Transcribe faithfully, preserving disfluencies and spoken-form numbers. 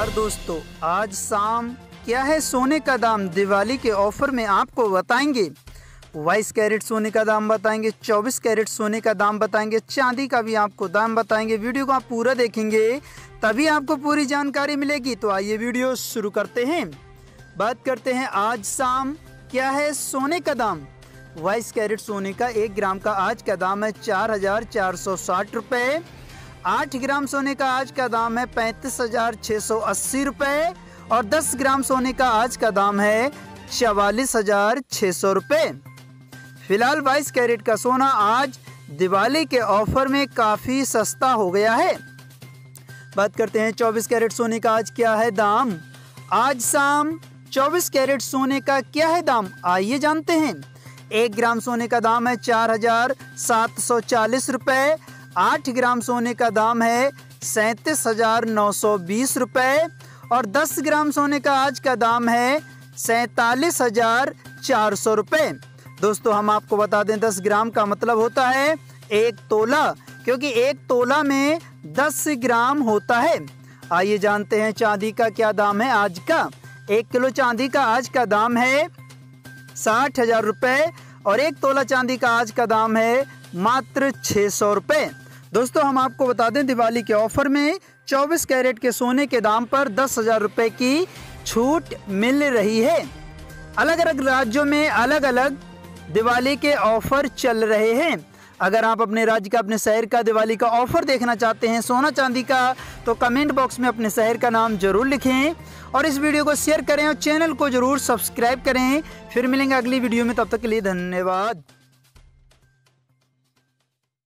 नमस्कार दोस्तों, आज शाम क्या है सोने का दाम दिवाली के ऑफर में आपको बताएंगे। बाईस कैरेट सोने का दाम बताएंगे, चौबीस कैरेट सोने का दाम बताएंगे, चांदी का भी आपको दाम बताएंगे। वीडियो को आप पूरा देखेंगे तभी आपको पूरी जानकारी मिलेगी। तो आइए वीडियो शुरू करते हैं। बात करते हैं आज शाम क्या है सोने का दाम। बाईस कैरेट सोने का एक ग्राम का आज का दाम है चार हजार चार सौ साठ रुपये। आठ ग्राम सोने का आज का दाम है पैंतीस हजार छः सौ अस्सी रुपये और दस ग्राम सोने का आज का दाम है चवालीस हजार छः सौ रुपये। फिलहाल बाईस कैरेट का सोना आज दिवाली के ऑफर में काफ़ी सस्ता हो गया है। बात करते हैं चौबीस कैरेट सोने का आज क्या है दाम। आज शाम चौबीस कैरेट सोने का क्या है दाम, आइए जानते हैं। एक ग्राम सोने का दाम है चार हजार सात सौ चालीस रुपये। आठ ग्राम सोने का दाम है सैंतीस हजार नौ सौ बीस रुपये और दस ग्राम सोने का आज का दाम है सैंतालीस हजार चार सौ रुपये। दोस्तों हम आपको बता दें दस ग्राम का मतलब होता है एक तोला, क्योंकि एक तोला में दस ग्राम होता है। आइए जानते हैं चांदी का क्या दाम है आज का। एक किलो चांदी का आज का दाम है साठ हजार रुपये और एक तोला चांदी का आज का दाम है मात्र छः सौ रुपये। दोस्तों हम आपको बता दें दिवाली के ऑफर में चौबीस कैरेट के सोने के दाम पर दस हजार रुपये की छूट मिल रही है। अलग अलग राज्यों में अलग अलग दिवाली के ऑफर चल रहे हैं। अगर आप अपने राज्य का, अपने शहर का दिवाली का ऑफर देखना चाहते हैं सोना चांदी का, तो कमेंट बॉक्स में अपने शहर का नाम जरूर लिखें और इस वीडियो को शेयर करें और चैनल को जरूर सब्सक्राइब करें। फिर मिलेंगे अगली वीडियो में, तब तक के लिए धन्यवाद।